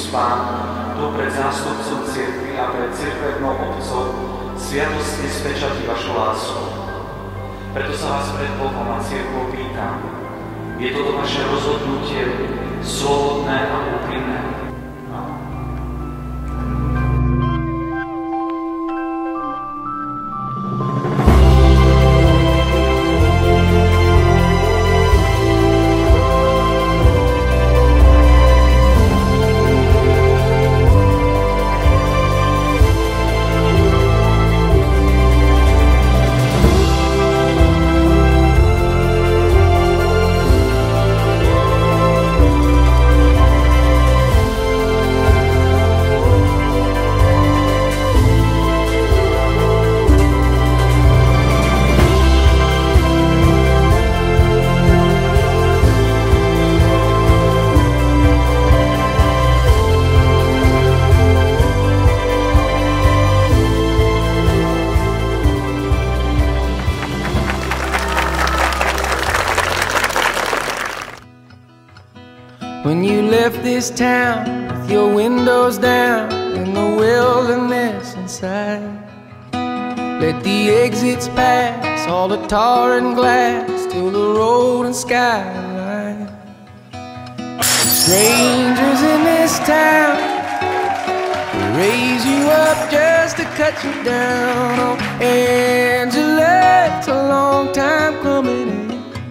Pán tu pred zástupcom cirkvi a pred cirkevnou obcov sviatostne spečatí vašu lásku. Preto sa vás pred Bohom a cirkvou pýtam, je toto vaše rozhodnutie slobodné a úprimné? When you left this town with your windows down in the wilderness inside, let the exits pass, all the tar and glass, till the road and skyline. Strangers in this town, they raise you up just to cut you down. Oh, Angela, it's a long time coming.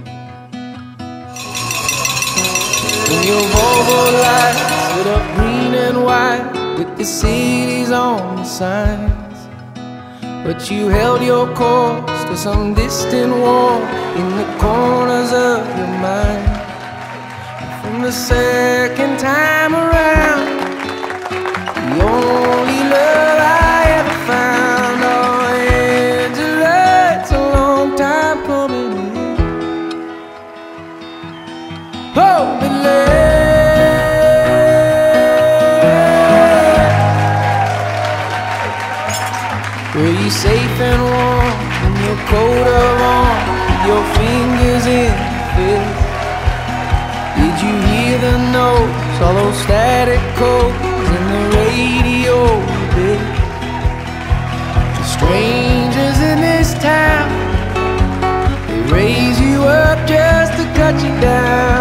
When your Volvo lights lit up green and white with the cities on the signs, but you held your course to some distant war in the corners of your mind. And from the second time around, the only love I ever found. Oh, Angela, it's a long time coming. Oh, were you safe and warm in your coat of arms, with your fingers in the fist? Did you hear the notes, all those static codes in the radio bit? The strangers in this town, they raise you up just to cut you down.